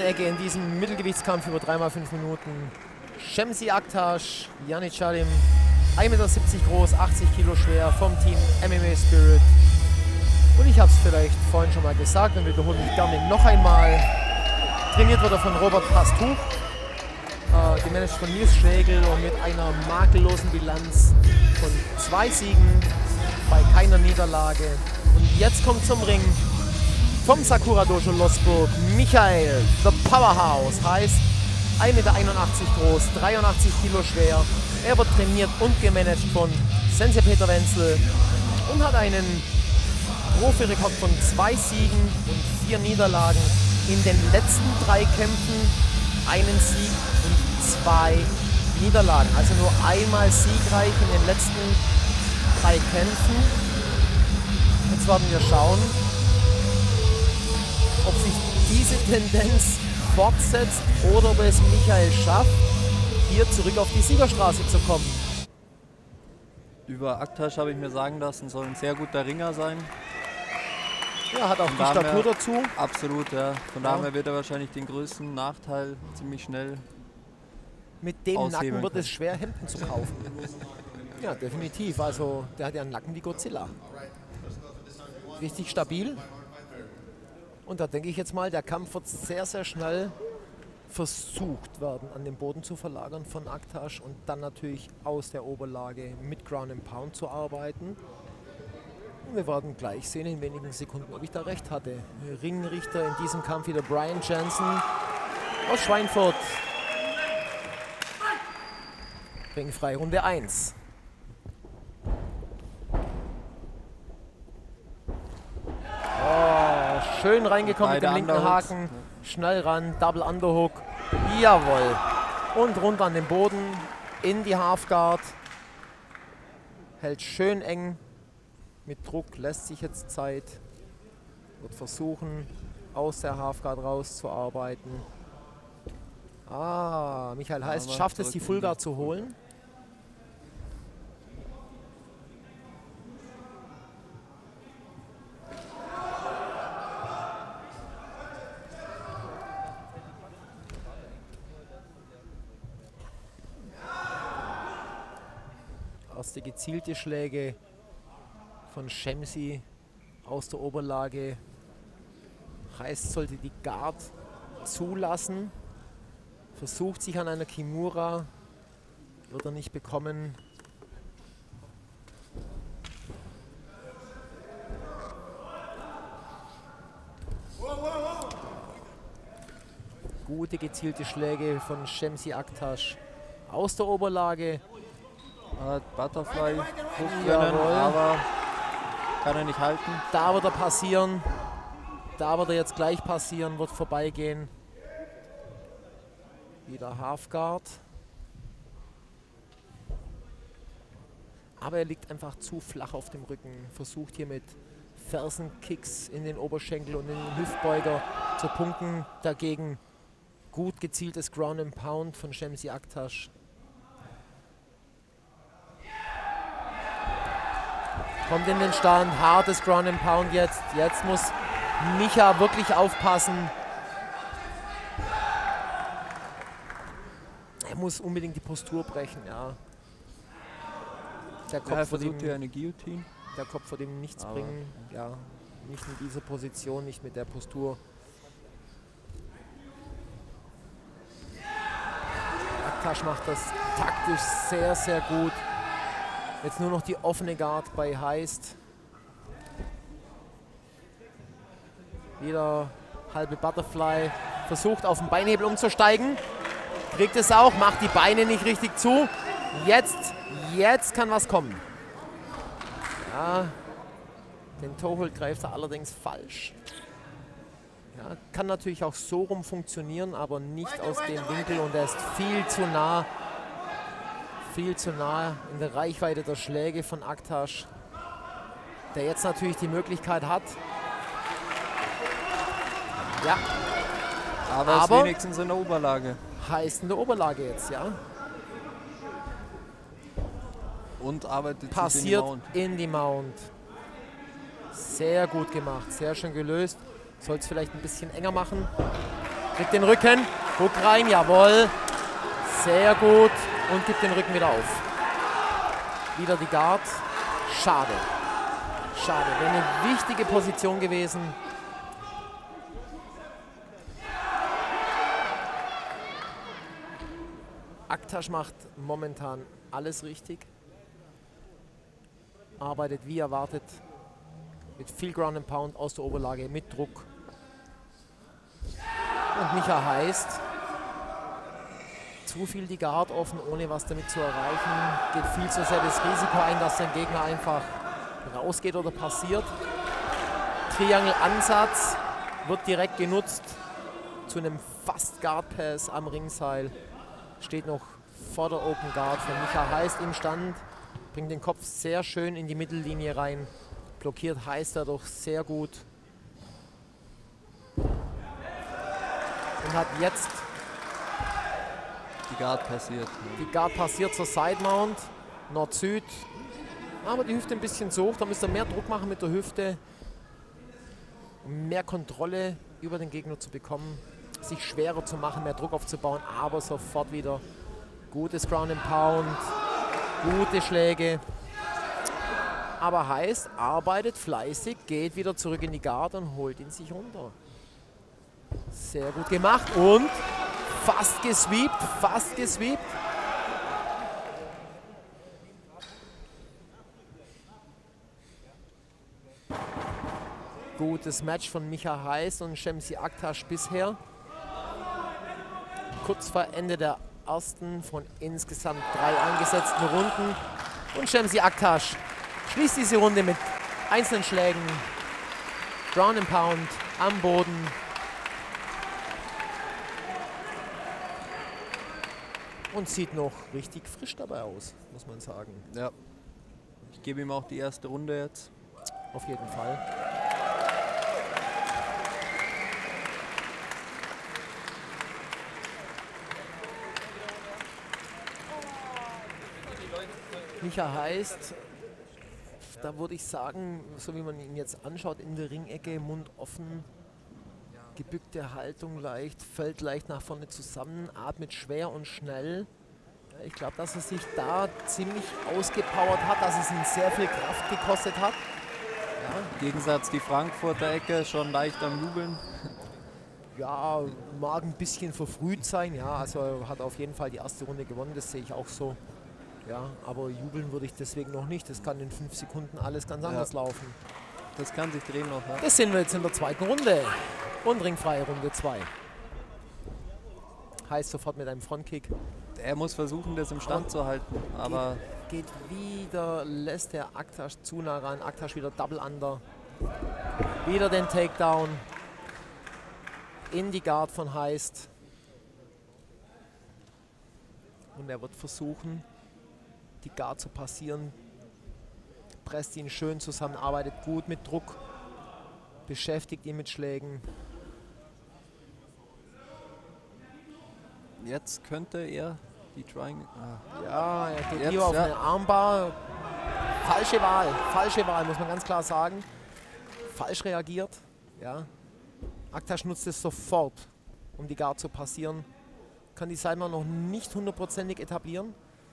Ecke in diesem Mittelgewichtskampf über 3x5 Minuten. Şemsi Aktaş, Yanichalim, 1,70 Meter groß, 80 Kilo schwer, vom Team MMA Spirit. Und ich habe es vielleicht vorhin schon mal gesagt und wiederhole mich gerne noch einmal. Trainiert wird er von Robert Pastuch, gemanagt von Nils Schlegel und mit einer makellosen Bilanz von 2 Siegen bei keiner Niederlage. Und jetzt kommt zum Ring vom Sakura Dojo Losburg Michael, The Powerhouse, heißt 1,81 Meter groß, 83 Kilo schwer. Er wird trainiert und gemanagt von Sensei Peter Wenzel und hat einen Profirekord von 2 Siegen und 4 Niederlagen. In den letzten 3 Kämpfen einen Sieg und 2 Niederlagen. Also nur einmal siegreich in den letzten 3 Kämpfen. Jetzt werden wir schauen, ob sich diese Tendenz fortsetzt oder ob es Michael schafft, hier zurück auf die Siegerstraße zu kommen. Über Aktaş habe ich mir sagen lassen, soll ein sehr guter Ringer sein. Ja, hat auch die Statur dazu. Absolut, ja. Von daher wird er wahrscheinlich den größten Nachteil ziemlich schnell mit dem Nacken wird es schwer, Hemden zu kaufen. Ja, definitiv. Also der hat ja einen Nacken wie Godzilla. Richtig stabil. Und da denke ich jetzt mal, der Kampf wird sehr, sehr schnell versucht werden, an den Boden zu verlagern von Aktaş und dann natürlich aus der Oberlage mit Ground and Pound zu arbeiten. Und wir werden gleich sehen in wenigen Sekunden, ob ich da recht hatte. Ringrichter in diesem Kampf wieder Brian Jensen aus Schweinfurt. Ringfrei, Runde 1. Oh, schön reingekommen mit dem linken Haken. Schnell ran, Double Underhook. Jawohl. Und runter an den Boden, in die Halfguard. Hält schön eng. Mit Druck lässt sich jetzt Zeit. Wird versuchen, aus der Halfguard rauszuarbeiten. Ah, Michael Heiß schafft es, die Fullguard zu holen. Erste gezielte Schläge von Şemsi aus der Oberlage. Heißt, sollte die Guard zulassen. Versucht sich an einer Kimura. Wird er nicht bekommen. Gute gezielte Schläge von Şemsi Aktaş aus der Oberlage. Butterfly hochrennen, aber kann er nicht halten. Da wird er passieren. Da wird er jetzt gleich passieren, wird vorbeigehen. Wieder Halfguard. Aber er liegt einfach zu flach auf dem Rücken. Versucht hier mit Fersenkicks in den Oberschenkel und in den Hüftbeuger zu punkten. Dagegen gut gezieltes Ground and Pound von Şemsi Aktaş. Kommt in den Stand, hartes Ground and Pound jetzt. Jetzt muss Micha wirklich aufpassen. Er muss unbedingt die Postur brechen, ja. Der Kopf versucht hier eine Guillotine. Der Kopf wird ihm nichts bringen. Ja, nicht in dieser Position, nicht mit der Postur. Aktaş macht das taktisch sehr, sehr gut. Jetzt nur noch die offene Guard bei Heist. Wieder halbe Butterfly. Versucht auf den Beinhebel umzusteigen. Kriegt es auch, macht die Beine nicht richtig zu. Jetzt kann was kommen. Ja, den Toe-Hold greift er allerdings falsch. Ja, kann natürlich auch so rum funktionieren, aber nicht aus dem Winkel und er ist viel zu nah in der Reichweite der Schläge von Aktaş, der jetzt natürlich die Möglichkeit hat. Ja. Aber ist wenigstens in der Oberlage. Heißt in der Oberlage jetzt, ja. Und arbeitet passiert in die Mount. Sehr gut gemacht, sehr schön gelöst. Soll es vielleicht ein bisschen enger machen. Kriegt den Rücken, Hook rein, jawohl. Sehr gut und gibt den Rücken wieder auf. Wieder die Guard. Schade. Schade, wäre eine wichtige Position gewesen. Aktaş macht momentan alles richtig. Arbeitet wie erwartet. Mit viel Ground and Pound aus der Oberlage, mit Druck. Und Micha Heist. Zu viel die Guard offen, ohne was damit zu erreichen. Geht viel zu sehr das Risiko ein, dass sein Gegner einfach rausgeht oder passiert. Triangle-Ansatz wird direkt genutzt zu einem fast Guard Pass am Ringseil. Steht noch vor der Open Guard von Micha Heist im Stand. Bringt den Kopf sehr schön in die Mittellinie rein. Blockiert Heist dadurch sehr gut. Und hat jetzt die Guard passiert. Die Guard passiert zur Side Mount. Nord-Süd. Aber die Hüfte ein bisschen zu hoch. Da müsst ihr mehr Druck machen mit der Hüfte. Um mehr Kontrolle über den Gegner zu bekommen. Sich schwerer zu machen, mehr Druck aufzubauen. Aber sofort wieder gutes Ground and Pound. Gute Schläge. Aber Heist arbeitet fleißig. Geht wieder zurück in die Guard und holt ihn sich runter. Sehr gut gemacht. Und fast gesweept. Fast gesweept. Gutes Match von Micha Heist und Şemsi Aktaş bisher. Kurz vor Ende der ersten von insgesamt 3 angesetzten Runden. Und Şemsi Aktaş schließt diese Runde mit einzelnen Schlägen. Ground and Pound am Boden. Und sieht noch richtig frisch dabei aus, muss man sagen. Ja. Ich gebe ihm auch die erste Runde jetzt. Auf jeden Fall. Micha Heist, da würde ich sagen, so wie man ihn jetzt anschaut, in der Ringecke, Mund offen, gebückte Haltung leicht, fällt leicht nach vorne zusammen, atmet schwer und schnell. Ich glaube, dass er sich da ziemlich ausgepowert hat, dass es ihn sehr viel Kraft gekostet hat. Ja, im Gegensatz die Frankfurter Ecke, schon leicht am Jubeln. Ja, mag ein bisschen verfrüht sein, ja, also er hat auf jeden Fall die erste Runde gewonnen, das sehe ich auch so. Ja, aber jubeln würde ich deswegen noch nicht. Das kann in 5 Sekunden alles ganz anders laufen. Das kann sich drehen noch. Ja. Das sehen wir jetzt in der zweiten Runde. Und ringfreie Runde 2. Heißt sofort mit einem Frontkick. Er muss versuchen, das im Stand zu halten. Aber geht wieder, lässt der Aktaş zu nah ran. Aktaş wieder Double Under. Wieder den Takedown. In die Guard von Heist. Und er wird versuchen, die Guard zu passieren, presst ihn schön zusammen, arbeitet gut mit Druck, beschäftigt ihn mit Schlägen. Jetzt könnte er die Triangle... Ja, er geht hier auf eine Armbar. Falsche Wahl, muss man ganz klar sagen. Falsch reagiert. Ja. Aktaş nutzt es sofort, um die Guard zu passieren. Kann die Sideman noch nicht hundertprozentig etablieren.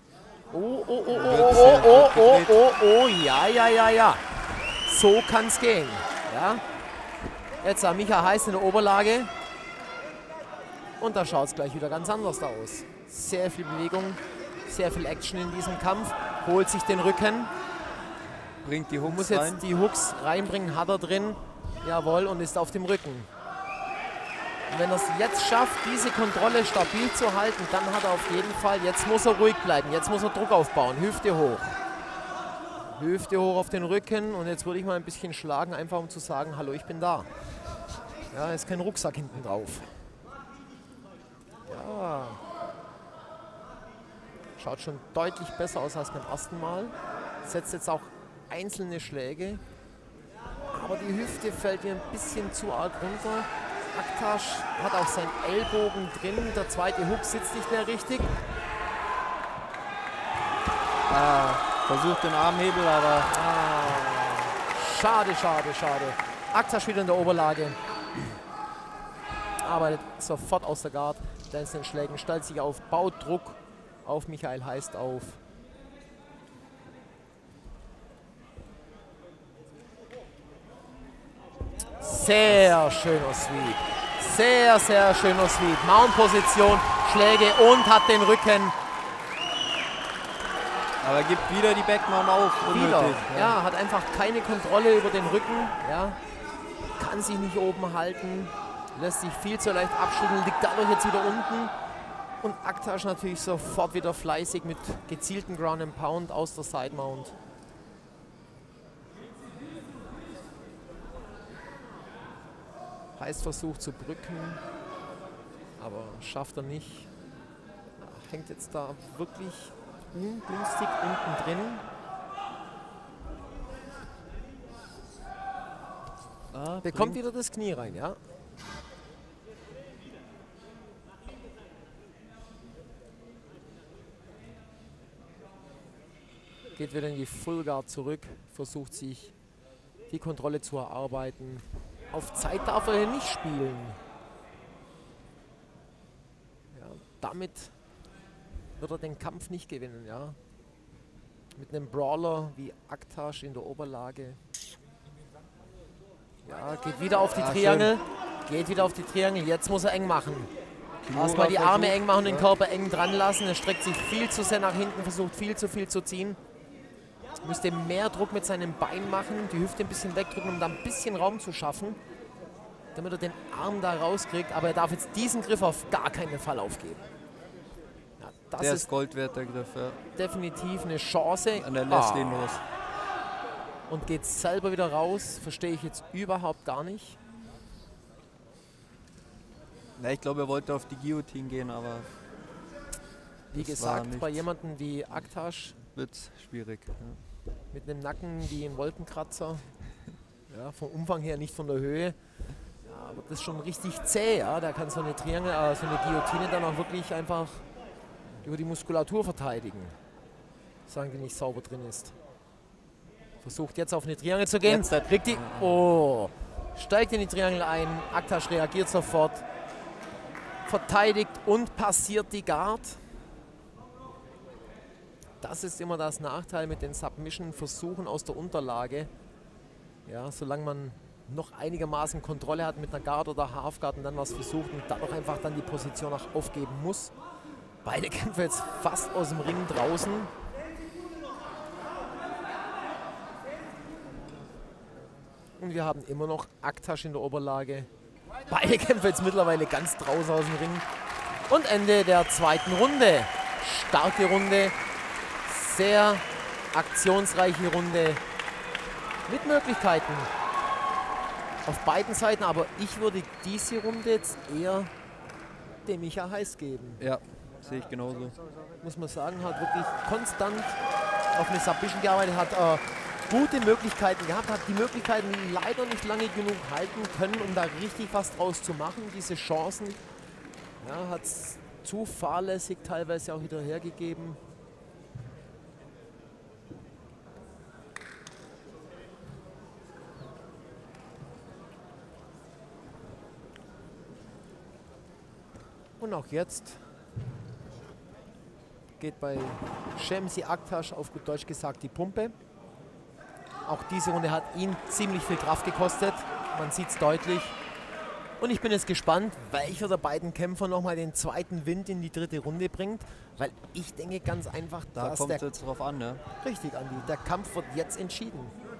Ja. So kann es gehen. Ja. Jetzt sah Micha Heist in der Oberlage. Und da schaut es gleich wieder ganz anders aus. Sehr viel Bewegung, sehr viel Action in diesem Kampf. Holt sich den Rücken. Bringt die Hooks muss rein. Jetzt die Hooks reinbringen, hat er drin. Jawohl, und ist auf dem Rücken. Und wenn er es jetzt schafft, diese Kontrolle stabil zu halten, dann hat er auf jeden Fall, jetzt muss er ruhig bleiben, jetzt muss er Druck aufbauen, Hüfte hoch. Hüfte hoch auf den Rücken und jetzt würde ich mal ein bisschen schlagen, einfach um zu sagen, hallo, ich bin da. Ja, ist kein Rucksack hinten drauf. Ja. Schaut schon deutlich besser aus als beim ersten Mal. Setzt jetzt auch einzelne Schläge. Aber die Hüfte fällt ihr ein bisschen zu arg runter. Aktaş hat auch seinen Ellbogen drin. Der zweite Hook sitzt nicht mehr richtig. Versucht den Armhebel, aber... Schade. Aktaş wieder in der Oberlage. arbeitet sofort aus der Guard, dann den Schlägen, stellt sich auf, baut Druck auf Michael Heist auf. Sehr schöner Sweep. Sehr, sehr schöner Sweep. Mount-Position, Schläge und hat den Rücken. Aber er gibt wieder die Backmount auf. Wieder. Unnötig, Ja, hat einfach keine Kontrolle über den Rücken. Ja. Kann sich nicht oben halten. Lässt sich viel zu leicht abschütteln. Liegt dadurch jetzt wieder unten. Und Aktasch natürlich sofort wieder fleißig mit gezielten Ground and Pound aus der Side Mount. Heist versucht zu brücken, aber schafft er nicht. Hängt jetzt da wirklich ungünstig unten drin. Bekommt wieder das Knie rein, ja. Geht wieder in die Full Guard zurück, versucht sich die Kontrolle zu erarbeiten. Auf Zeit darf er hier nicht spielen. Ja, damit wird er den Kampf nicht gewinnen, ja. Mit einem Brawler wie Aktasch in der Oberlage. Ja, geht wieder auf die Triangel. Geht wieder auf die Triangel. Jetzt muss er eng machen. Erstmal die Arme eng machen, den Körper eng dran lassen. Er streckt sich viel zu sehr nach hinten, versucht viel zu viel zu ziehen. Müsste mehr Druck mit seinem Bein machen, die Hüfte ein bisschen wegdrücken, um da ein bisschen Raum zu schaffen, damit er den Arm da rauskriegt. Aber er darf jetzt diesen Griff auf gar keinen Fall aufgeben. Ja, das der ist Gold wert, der Griff. Ja. Definitiv eine Chance. Und er lässt ihn los. Und geht selber wieder raus. Verstehe ich jetzt überhaupt gar nicht. Na, ich glaube, er wollte auf die Guillotine gehen, aber wie gesagt, bei jemandem wie Aktasch wird es schwierig. Ja. Mit einem Nacken wie ein Wolkenkratzer. Ja, vom Umfang her, nicht von der Höhe. Ja, aber das ist schon richtig zäh. Ja. Der kann so eine Triangel, so eine Guillotine dann auch wirklich einfach über die Muskulatur verteidigen. Sagen, die nicht sauber drin ist. Versucht jetzt auf eine Triangel zu gehen. Kriegt die. Oh! Steigt in die Triangel ein. Aktasch reagiert sofort. Verteidigt und passiert die Guard. Das ist immer das Nachteil mit den Submission-Versuchen aus der Unterlage. Ja, solange man noch einigermaßen Kontrolle hat mit einer Guard oder Halfguard und dann was versucht und dadurch einfach dann die Position auch aufgeben muss. Beide Kämpfer jetzt fast aus dem Ring draußen. Und wir haben immer noch Aktasch in der Oberlage. Beide Kämpfer jetzt mittlerweile ganz draußen aus dem Ring. Und Ende der zweiten Runde. Starke Runde. Sehr aktionsreiche Runde mit Möglichkeiten auf beiden Seiten, aber ich würde diese Runde jetzt eher dem Michael Heist geben. Ja, sehe ich genauso. Muss man sagen, hat wirklich konstant auf eine Submission gearbeitet, hat gute Möglichkeiten gehabt, hat die Möglichkeiten leider nicht lange genug halten können, um da richtig was draus zu machen. Diese Chancen hat es zu fahrlässig teilweise auch wieder hergegeben. Und auch jetzt geht bei Shamsi Aktasch auf gut Deutsch gesagt die Pumpe. Auch diese Runde hat ihn ziemlich viel Kraft gekostet. Man sieht es deutlich. Und ich bin jetzt gespannt, welcher der beiden Kämpfer nochmal den zweiten Wind in die dritte Runde bringt. Weil ich denke ganz einfach, da kommt es jetzt drauf an, ne? Richtig, Andi. Der Kampf wird jetzt entschieden.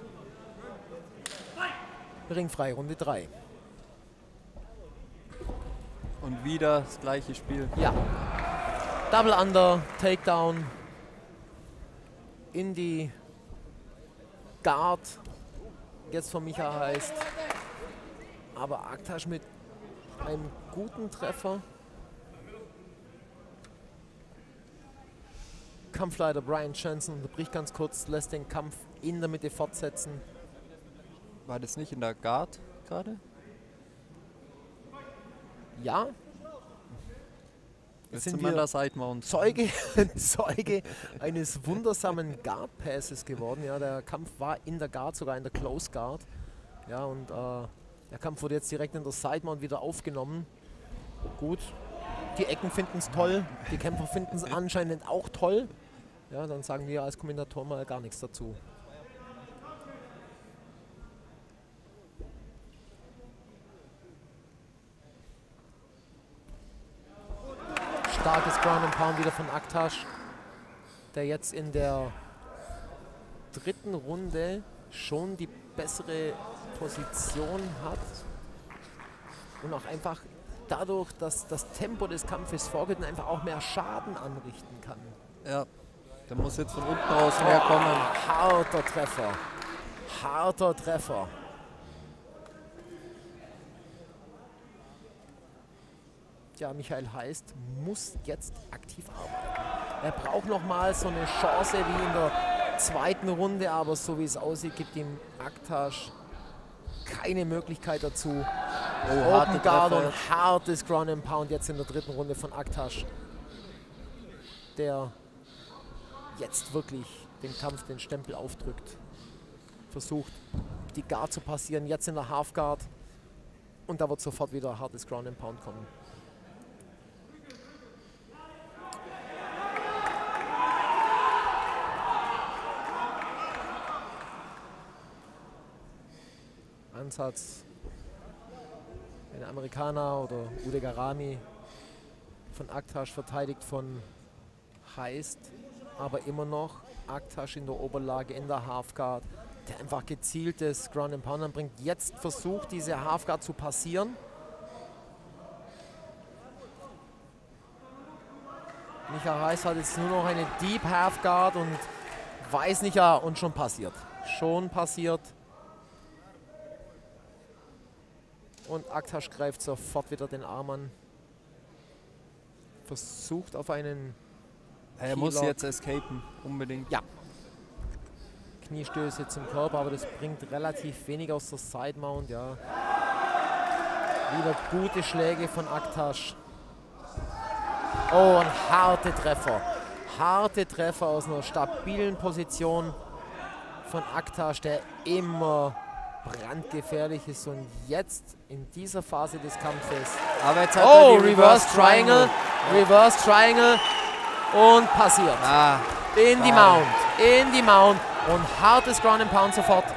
Ringfrei, Runde 3. Und wieder das gleiche Spiel. Ja. Double Under, Takedown in die Guard. Jetzt von Michael Heist. Aber Aktasch mit einem guten Treffer. Kampfleiter Brian Johnson unterbricht ganz kurz, lässt den Kampf in der Mitte fortsetzen. War das nicht in der Guard gerade? Ja. Jetzt sind wir in der Side Mount. Zeuge eines wundersamen Guard Passes geworden. Ja, der Kampf war in der Guard, sogar in der Close Guard. Ja, und der Kampf wurde jetzt direkt in der Side Mount wieder aufgenommen. Gut, die Ecken finden es toll, die Kämpfer finden es anscheinend auch toll. Ja, dann sagen wir als Kommentator mal gar nichts dazu. Starkes Ground and Pound wieder von Aktaş, der jetzt in der dritten Runde schon die bessere Position hat und auch einfach dadurch, dass das Tempo des Kampfes vorgeht und einfach auch mehr Schaden anrichten kann. Ja, der muss jetzt von unten raus herkommen. Harter Treffer. Harter Treffer. Ja, Michael Heist muss jetzt aktiv arbeiten. Er braucht nochmal so eine Chance wie in der zweiten Runde, aber so wie es aussieht, gibt ihm Aktaş keine Möglichkeit dazu. Oh, Open Guard Treffer. und hartes Ground and Pound jetzt in der dritten Runde von Aktaş, der jetzt wirklich den Kampf, den Stempel aufdrückt. Versucht, die Guard zu passieren, jetzt in der Half Guard. Und da wird sofort wieder hartes Ground and Pound kommen. Ansatz, ein Amerikaner oder Udegarami von Aktaş verteidigt von Heist, aber immer noch Aktaş in der Oberlage, in der Halfguard, der einfach gezieltes Ground and Pound bringt. Jetzt versucht, diese Halfguard zu passieren. Michael Heist hat jetzt nur noch eine Deep Halfguard und weiß nicht, ja, und schon passiert. Schon passiert. Und Aktaş greift sofort wieder den Arm an. Versucht auf einen Er muss jetzt escapen, unbedingt. Ja. Kniestöße zum Körper, aber das bringt relativ wenig aus der Side Mount, ja. Wieder gute Schläge von Aktaş. Oh, und harte Treffer. Harte Treffer aus einer stabilen Position von Aktaş, der immer brandgefährlich ist und jetzt in dieser Phase des Kampfes. Aber jetzt hat er die Reverse Triangle. Reverse Triangle und passiert. Ah, In die Mount. In die Mount und hartes Ground and Pound sofort.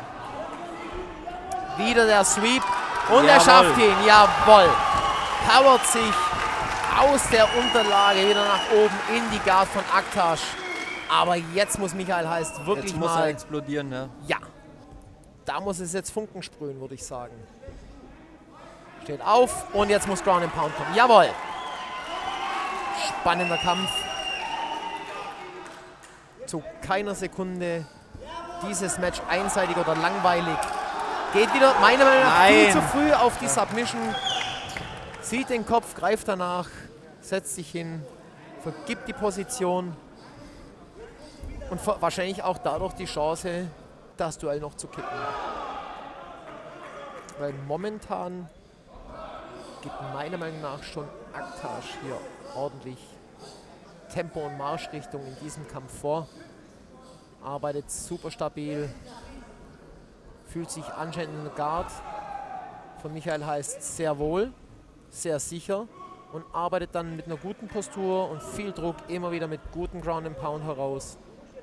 Wieder der Sweep und er Jawohl. schafft ihn. Jawohl. Powert sich aus der Unterlage wieder nach oben in die Guard von Aktaş. Aber jetzt muss Michael Heist wirklich jetzt muss er mal... explodieren, ja. Ja, da muss es jetzt Funken sprühen, würde ich sagen. Steht auf und jetzt muss Ground and Pound kommen. Jawohl. Spannender Kampf. Zu keiner Sekunde dieses Match einseitig oder langweilig. Geht wieder meiner Meinung nach viel zu früh auf die Submission. Sieht den Kopf, greift danach, setzt sich hin, vergibt die Position und wahrscheinlich auch dadurch die Chance, das Duell noch zu kippen. Weil momentan gibt meiner Meinung nach schon Aktaş hier ordentlich Tempo und Marschrichtung in diesem Kampf vor. Arbeitet super stabil, fühlt sich anscheinend in der Guard von Michael Heist sehr wohl, sehr sicher und arbeitet dann mit einer guten Postur und viel Druck immer wieder mit gutem Ground and Pound heraus.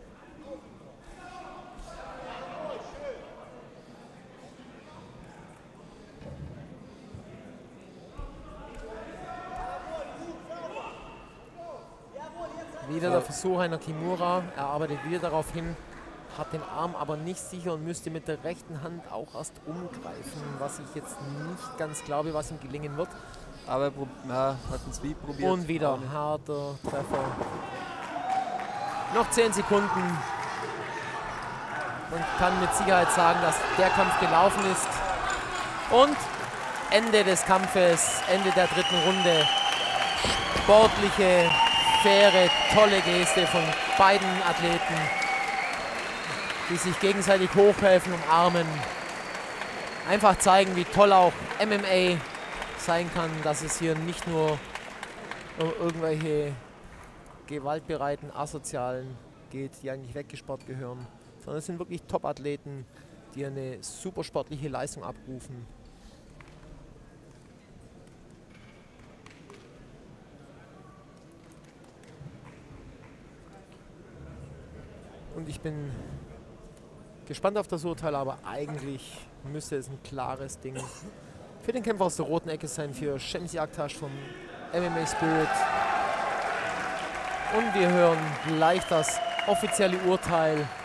Wieder der Versuch einer Kimura, er arbeitet wieder darauf hin, hat den Arm aber nicht sicher und müsste mit der rechten Hand auch erst umgreifen, was ich jetzt nicht ganz glaube, was ihm gelingen wird. Aber ja, hat einen Sweep probiert. Und wieder harter Treffer. Noch 10 Sekunden. Man kann mit Sicherheit sagen, dass der Kampf gelaufen ist. Und Ende des Kampfes, Ende der dritten Runde. Sportliche, faire, tolle Geste von beiden Athleten, die sich gegenseitig hochhelfen, umarmen. Einfach zeigen, wie toll auch MMA sein kann, dass es hier nicht nur um irgendwelche gewaltbereiten Asozialen geht, die eigentlich weggespart gehören, sondern es sind wirklich Top-Athleten, die eine super sportliche Leistung abrufen. Und ich bin gespannt auf das Urteil, aber eigentlich müsste es ein klares Ding für den Kämpfer aus der roten Ecke sein, für Shamsi Aktaş vom MMA Spirit. Und wir hören gleich das offizielle Urteil